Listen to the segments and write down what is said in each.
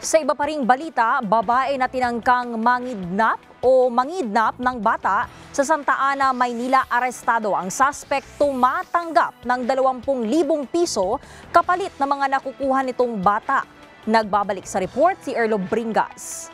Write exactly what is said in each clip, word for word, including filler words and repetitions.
Sa iba pa ring balita, babae na tinangkang mangidnap o mangidnap ng bata sa Santa Ana, Maynila, arestado. Ang suspect tumatanggap ng dalawampung libong piso kapalit ng mga nakukuha nitong bata. Nagbabalik sa report si Erlo Bringas.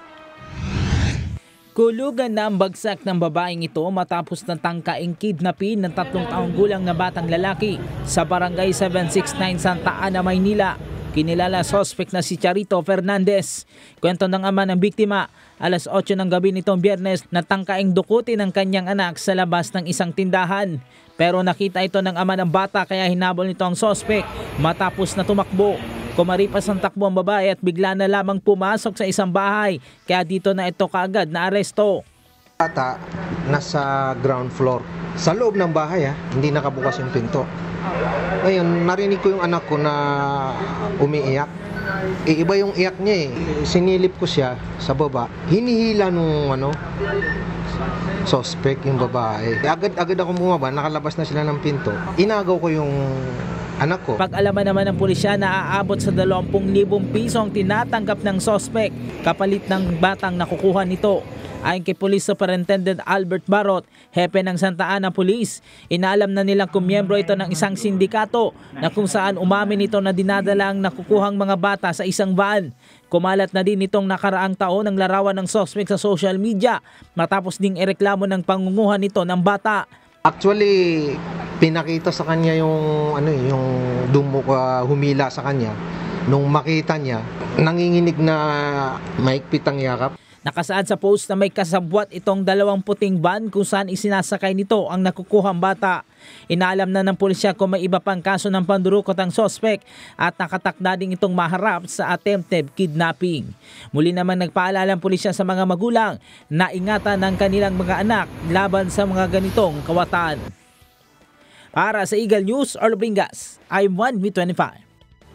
Kulugan na ang bagsak ng babaeng ito matapos ng tangkaing kidnapin ng tatlong taong gulang na batang lalaki sa barangay seven sixty-nine Santa Ana, Maynila. Kinilala suspect na si Charito Fernandez. Kwento ng ama ng biktima, alas otso ng gabi nitong Biyernes na tangkaing dukutin ng kanyang anak sa labas ng isang tindahan. Pero nakita ito ng ama ng bata kaya hinabol nito ang suspect matapos na tumakbo. Kumaripas ang takbo ang babae at bigla na lamang pumasok sa isang bahay. Kaya dito na ito kaagad na aresto. Bata nasa ground floor. Sa loob ng bahay, ha, hindi nakabukas yung pinto. Ngayon, narinig ko yung anak ko na umiiyak. E, iba yung iyak niya eh. Sinilip ko siya sa baba. Hinihila nung ano, suspect yung babae. Agad-agad ako bumaba, nakalabas na sila ng pinto. Inagaw ko yung anak ko. Pag-alaman naman ng pulisya na aabot sa dalawampung libong piso ang tinatanggap ng suspect kapalit ng batang nakukuha nito. Ayon kay Police Superintendent Albert Barot, hepe ng Santa Ana Police, inaalam na nilang kung miyembro ito ng isang sindikato na kung saan umamin ito na dinadala ang nakukuhang mga bata sa isang van. Kumalat na din itong nakaraang taon ang larawan ng suspect sa social media matapos ding ireklamo ng pangunguha nito ng bata. Actually, pinakita sa kanya yung ano yung dumuk uh, humila sa kanya. Nung makita niya, nanginginig na maigpit ang yakap. Nakasaad sa post na may kasabwat itong dalawang puting van kung saan isinasakay nito ang nakukuhang bata. Inaalam na ng pulisya kung may iba pang kaso ng pandurukot ang suspect at nakatakda din itong maharap sa attempted kidnapping. Muli naman nagpaalala ang pulisya sa mga magulang na ingatan ng kanilang mga anak laban sa mga ganitong kawatan. Para sa Eagle News, Erlo Bringas, I'm one V twenty-five.